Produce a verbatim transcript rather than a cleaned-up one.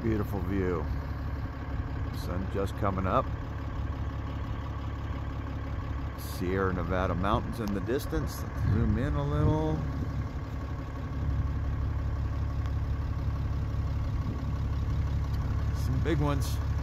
Beautiful view. Sun just coming up. Sierra Nevada mountains in the distance. Let's zoom in a little. Some big ones.